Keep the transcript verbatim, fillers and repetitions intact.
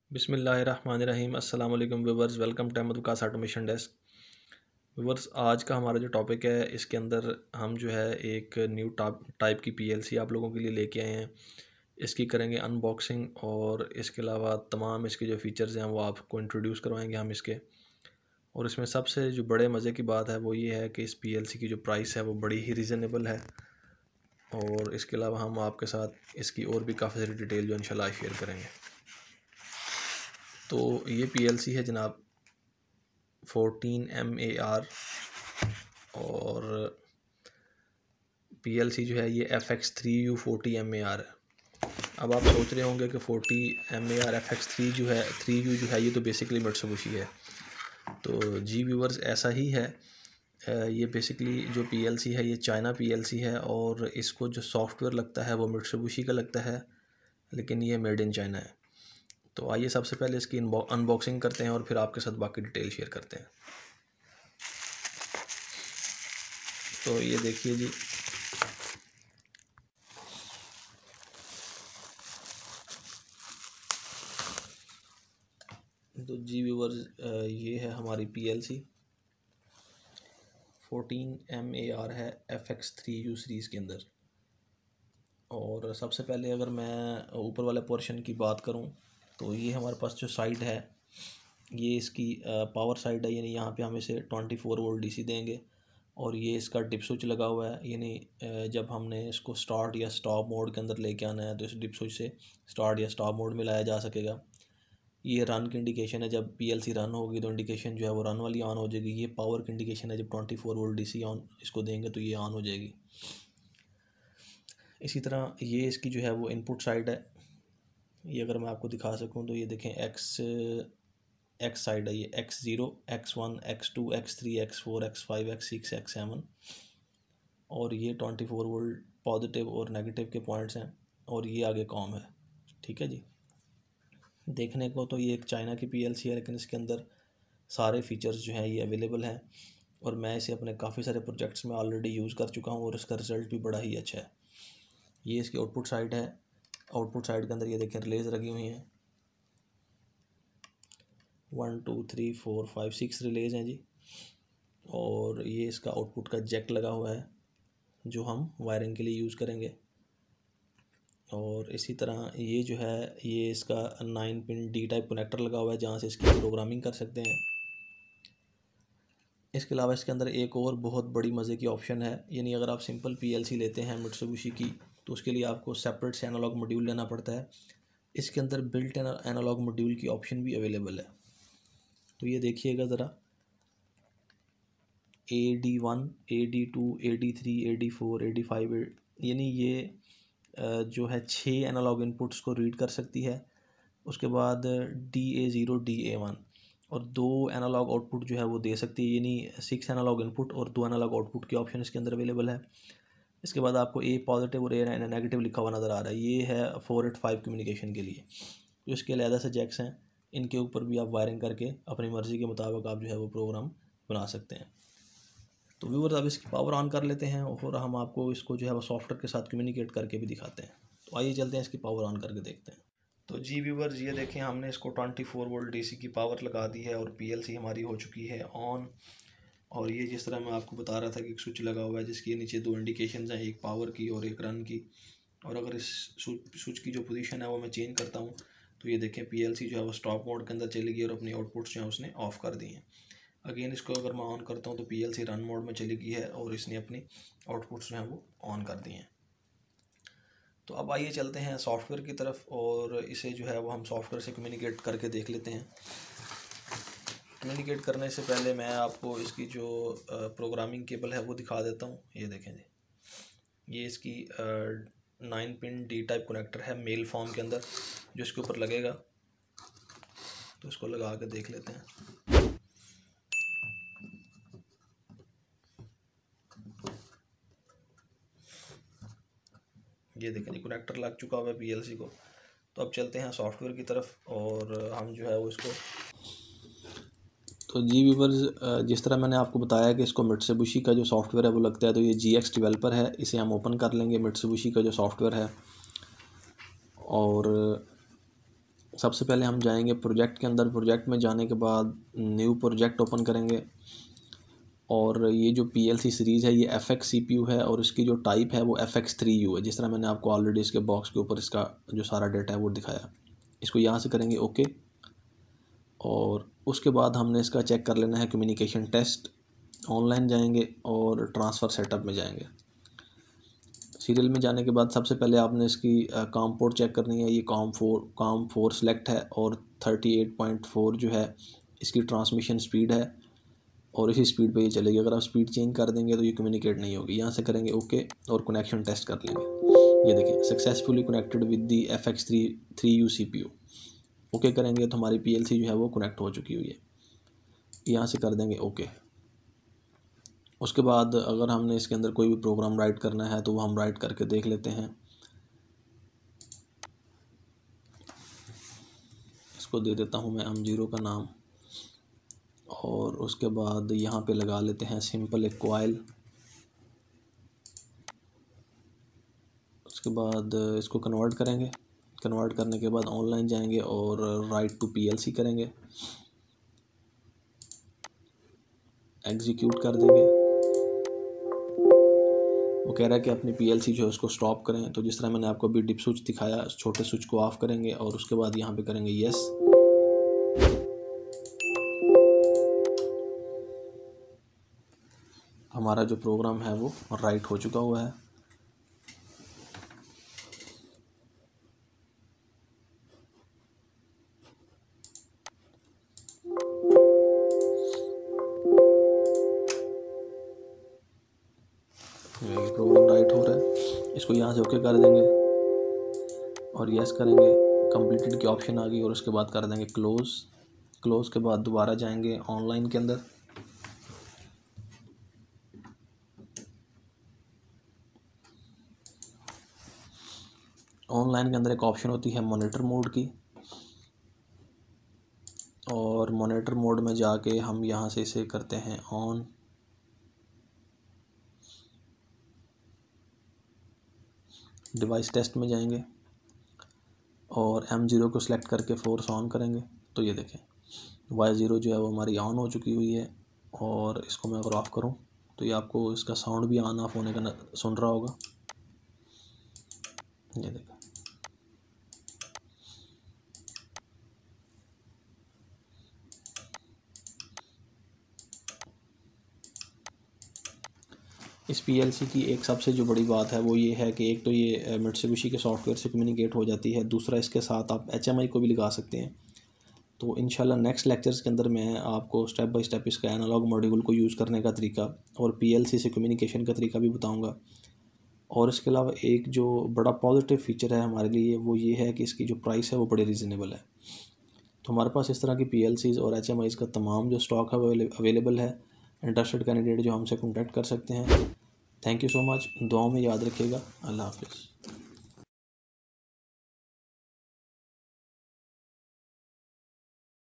बिस्मिल्लाहिर्रहमानिर्रहीम अस्सलाम वालेकुम viewers, welcome to Ahmad Waqas automation desk. Viewers, आज का हमारा जो टॉपिक है इसके अंदर हम जो है एक न्यू टाइप की पीएलसी आप लोगों के लिए लेके आए हैं। इसकी करेंगे अनबॉक्सिंग और इसके अलावा तमाम इसके जो फ़ीचर्स हैं वो आपको इंट्रोड्यूस करवाएंगे हम इसके। और इसमें सबसे जो बड़े मज़े की बात है वो ये है कि इस पीएलसी की जो प्राइस है वो बड़ी ही रीज़नेबल है। और इसके अलावा हम आपके साथ इसकी और भी काफ़ी सारी डिटेल जो इंशाल्लाह शेयर करेंगे। तो ये पीएलसी है जनाब फोर्टीन एम ए आर, और पीएलसी जो है ये F X three U forty M A R है। अब आप सोच रहे होंगे कि forty M A R F X three जो है थ्री यू जो है ये तो बेसिकली मित्सुबिशी है। तो जी व्यूवर्स, ऐसा ही है। ये बेसिकली जो पीएलसी है ये चाइना पीएलसी है और इसको जो सॉफ्टवेयर लगता है वो मित्सुबिशी का लगता है, लेकिन ये मेड इन चाइना है। तो आइए सबसे पहले इसकी अनबॉक्सिंग करते हैं और फिर आपके साथ बाकी डिटेल शेयर करते हैं। तो ये देखिए जी, तो जी व्यूवर्स, ये है हमारी PLC fourteen M A R है F X three U series के अंदर। और सबसे पहले अगर मैं ऊपर वाले पोर्शन की बात करूं तो ये हमारे पास जो साइड है ये इसकी पावर साइड है, यानी यहाँ पे हम इसे ट्वेंटी फोर वोल्ट डीसी देंगे। और ये इसका डिप स्विच लगा हुआ है, यानी जब हमने इसको स्टार्ट या स्टॉप मोड के अंदर लेके आना है तो इस डिप स्विच से स्टार्ट या स्टॉप मोड में लाया जा सकेगा। ये रन की इंडिकेशन है, जब पीएलसी रन होगी तो इंडिकेशन जो है वो रन वाली ऑन हो जाएगी। ये पावर की इंडिकेशन है, जब twenty four volt DC on इसको देंगे तो ये ऑन हो जाएगी। इसी तरह ये इसकी जो है वो इनपुट साइड है। ये अगर मैं आपको दिखा सकूं तो ये देखें, एक्स एक्स साइड है, ये X zero, X one, X two, X three, X four, X five, X six, X seven. और ये ट्वेंटी फोर वोल्ट पॉजिटिव और नेगेटिव के पॉइंट्स हैं। और ये आगे कॉम है। ठीक है जी। देखने को तो ये एक चाइना की पीएलसी है, लेकिन इसके अंदर सारे फीचर्स जो हैं ये अवेलेबल हैं। और मैं इसे अपने काफ़ी सारे प्रोजेक्ट्स में ऑलरेडी यूज़ कर चुका हूँ और इसका रिज़ल्ट भी बड़ा ही अच्छा है। ये इसकी आउटपुट साइड है। आउटपुट साइड के अंदर ये देखें रिलेज लगी हुई हैं, one two three four five six relays हैं जी। और ये इसका आउटपुट का जैक लगा हुआ है जो हम वायरिंग के लिए यूज़ करेंगे। और इसी तरह ये जो है ये इसका nine pin D type connector लगा हुआ है जहाँ से इसकी प्रोग्रामिंग कर सकते हैं। इसके अलावा इसके अंदर एक और बहुत बड़ी मज़े की ऑप्शन है, यानी अगर आप सिंपल पीएलसी लेते हैं मित्सुबिशी की तो उसके लिए आपको सेपरेट से एनालॉग मॉड्यूल लेना पड़ता है। इसके अंदर बिल्ट इन एनालॉग मॉड्यूल की ऑप्शन भी अवेलेबल है। तो ये देखिएगा ज़रा, A D one, A D two, A D three, A D four, A D five, यानी ये जो है छः एनालॉग इनपुट्स को रीड कर सकती है। उसके बाद D A zero, D A one, और दो एनालॉग आउटपुट जो है वो दे सकती है, यानी सिक्स एनालॉग इनपुट और दो एनालॉग आउटपुट के ऑप्शन इसके अंदर अवेलेबल है। इसके बाद आपको ए पॉजिटिव और ए नेगेटिव लिखा हुआ नज़र आ रहा है, ये है फोर एट फाइव कम्युनिकेशन के लिए। तो इसके अलग से जैक्स हैं, इनके ऊपर भी आप वायरिंग करके अपनी मर्ज़ी के मुताबिक आप जो है वो प्रोग्राम बना सकते हैं। तो व्यूअर्स, अब इसकी पावर ऑन कर लेते हैं और हम आपको इसको जो है वो सॉफ्टवेयर के साथ कम्युनिकेट करके भी दिखाते हैं। तो आइए चलते हैं, इसकी पावर ऑन करके देखते हैं। तो जी व्यूअर्स, ये देखें, हमने इसको ट्वेंटी फोर वोल्ट डीसी की पावर लगा दी है और पीएलसी हमारी हो चुकी है ऑन। और ये जिस तरह मैं आपको बता रहा था कि एक स्विच लगा हुआ है जिसके नीचे दो इंडिकेशंस हैं, एक पावर की और एक रन की। और अगर इस स्विच की जो पोजीशन है वो मैं चेंज करता हूँ तो ये देखें पीएलसी जो है वो स्टॉप मोड के अंदर चली गई और अपनी आउटपुट्स जो है उसने ऑफ़ कर दी हैं। अगेन इसको अगर मैं ऑन करता हूँ तो पीएलसी रन मोड में चली गई है और इसने अपनी आउटपुट्स जो हैं वो ऑन कर दी हैं। तो अब आइए चलते हैं सॉफ्टवेयर की तरफ और इसे जो है वो हम सॉफ्टवेयर से कम्युनिकेट करके देख लेते हैं। कम्युनिकेट करने से पहले मैं आपको इसकी जो प्रोग्रामिंग केबल है वो दिखा देता हूँ। ये देखें जी, ये इसकी nine pin D type connector है मेल फॉर्म के अंदर जो इसके ऊपर लगेगा। तो इसको लगा के देख लेते हैं। ये देखें जी, कनेक्टर लग चुका हुआ है पीएलसी को। तो अब चलते हैं सॉफ्टवेयर की तरफ और हम जो है वो इसको। तो जी व्यूवर्स, जिस तरह मैंने आपको बताया कि इसको मित्सुबिशी का जो सॉफ्टवेयर है वो लगता है, तो ये जी एक्स डेवलपर है। इसे हम ओपन कर लेंगे, मित्सुबिशी का जो सॉफ्टवेयर है। और सबसे पहले हम जाएंगे प्रोजेक्ट के अंदर। प्रोजेक्ट में जाने के बाद न्यू प्रोजेक्ट ओपन करेंगे और ये जो पी एल सी सीरीज़ है ये F X C P U है और इसकी जो टाइप है वो एफ एक्स थ्री यू है, जिस तरह मैंने आपको ऑलरेडी इसके बॉक्स के ऊपर इसका जो सारा डेटा है वो दिखाया। इसको यहाँ से करेंगे ओके और उसके बाद हमने इसका चेक कर लेना है कम्युनिकेशन टेस्ट। ऑनलाइन जाएंगे और ट्रांसफ़र सेटअप में जाएंगे। सीरियल में जाने के बाद सबसे पहले आपने इसकी काम पोर्ट चेक करनी है। ये काम फोर काम फोर सेलेक्ट है और थर्टी एट पॉइंट फोर जो है इसकी ट्रांसमिशन स्पीड है और इसी स्पीड पे ये चलेगी। अगर आप स्पीड चेंज कर देंगे तो ये कम्युनिकेट नहीं होगी। यहाँ से करेंगे ओके और कनेक्शन टेस्ट कर लेंगे। ये देखिए successfully connected with the F X three three U C P U. Okay करेंगे तो हमारी पी एल सी जो है वो कनेक्ट हो चुकी हुई है। यहाँ से कर देंगे ओके। उसके बाद अगर हमने इसके अंदर कोई भी प्रोग्राम राइट करना है तो वो हम राइट करके देख लेते हैं। इसको दे देता हूँ मैं एम ज़ीरो का नाम और उसके बाद यहाँ पे लगा लेते हैं सिंपल एक कॉइल। उसके बाद इसको कन्वर्ट करेंगे। कन्वर्ट करने के बाद ऑनलाइन जाएंगे और write to P L C करेंगे, एग्जीक्यूट कर देंगे। वो कह रहा है कि अपनी पी एल सी जो है उसको स्टॉप करें, तो जिस तरह मैंने आपको अभी डिप स्विच दिखाया छोटे स्विच को ऑफ करेंगे और उसके बाद यहाँ पे करेंगे यस। हमारा जो प्रोग्राम है वो राइट हो चुका हुआ है। प्रोग्राम राइट हो रहा है। इसको यहाँ से ओके कर देंगे और यस करेंगे। कंप्लीटेड की ऑप्शन आ गई और उसके बाद कर देंगे क्लोज़। क्लोज़ के बाद दोबारा जाएंगे ऑनलाइन के अंदर। ऑनलाइन के अंदर एक ऑप्शन होती है मॉनिटर मोड की और मॉनिटर मोड में जाके हम यहाँ से इसे करते हैं ऑन। डिवाइस टेस्ट में जाएंगे और एम ज़ीरो को सिलेक्ट करके फोर्स ऑन करेंगे तो ये देखें वाई ज़ीरो जो है वो हमारी ऑन हो चुकी हुई है। और इसको मैं अगर ऑफ़ करूं तो ये आपको इसका साउंड भी ऑन ऑफ होने का सुन रहा होगा। ये देखें इस पी एल सी की एक सबसे जो बड़ी बात है वो ये है कि एक तो ये मित्सुबिशी के सॉफ्टवेयर से कम्युनिकेट हो जाती है, दूसरा इसके साथ आप एच एम आई को भी लगा सकते हैं। तो इंशाल्लाह नेक्स्ट लेक्चर्स के अंदर मैं आपको स्टेप बाय स्टेप इसका एनालॉग मॉड्यूल को यूज़ करने का तरीका और पी एल सी से कम्युनिकेशन का तरीका भी बताऊँगा। और इसके अलावा एक जो बड़ा पॉजिटिव फीचर है हमारे लिए वो ये है कि इसकी जो प्राइस है वो बड़े रीज़नेबल है। तो हमारे पास इस तरह की पी एल सीज़ और एच एम आईज़ का तमाम जो स्टॉक है वो अवेलेबल है। इंटरेस्टेड कैंडिडेट जो हमसे कॉन्टैक्ट कर सकते हैं। Thank you so much. दुआओं में याद रखिएगा। अल्लाह हाफिज़।